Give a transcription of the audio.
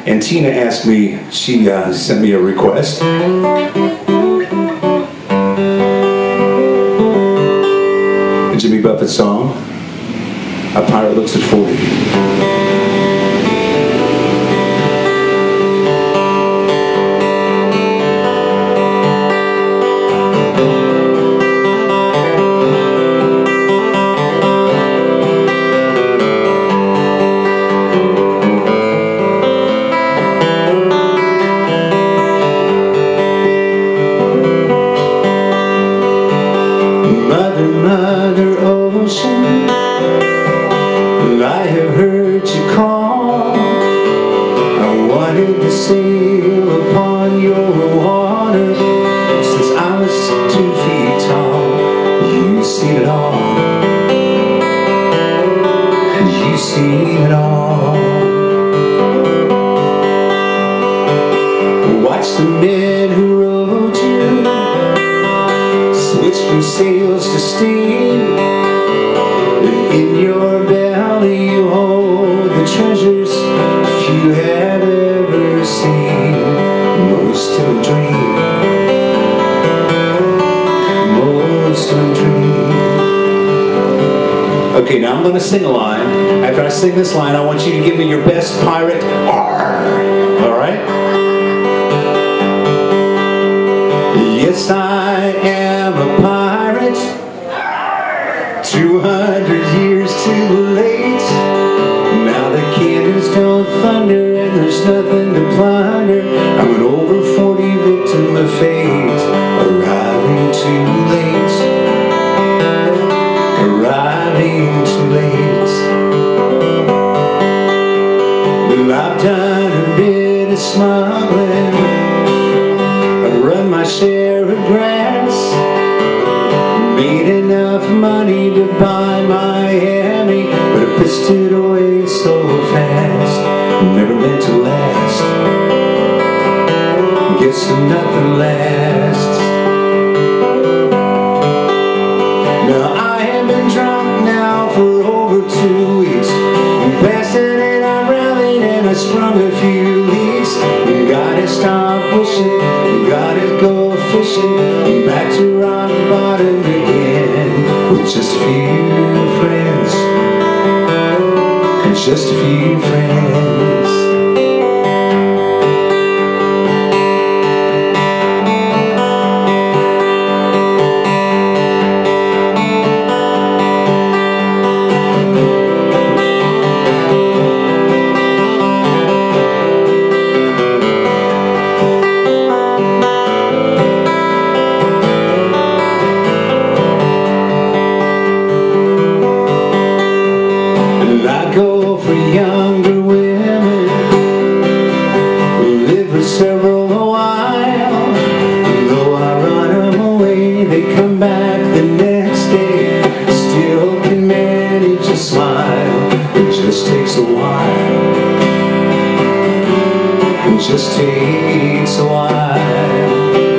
And Tina asked me, she sent me a request. A Jimmy Buffett song, A Pirate Looks at 40. Mother ocean, I have heard you call. I wanted to sail upon your water since I was 2 feet tall. You've seen it all. You've seen it all. Watch the men who rode you switch from sails to steam. In your belly you hold the treasures few have ever seen. Most of a dream, most of a dream. Okay, now I'm going to sing a line. After I sing this line, I want you to give me your best pirate arr. All right? Yes, I am a pirate, 200 years too late. Now the cannons don't thunder and there's nothing to plunder. I'm an over 40 victim of fate, arriving too late, arriving too late. Well, I've done a bit of smuggling, I've run my share of grass, made enough money to buy Miami, but I pissed it away so fast, never meant to last. Guess nothing lasts. Now I have been drunk now for over 2 weeks, I'm passing and I'm rallying and I sprung a few leaks. Gotta stop wishing, gotta go fishing, back to rock bottom again, with just a few friends, just a few friends. I go for younger women, live for several a while. Though I run them away, they come back the next day, still can manage a smile. It just takes a while, it just takes a while.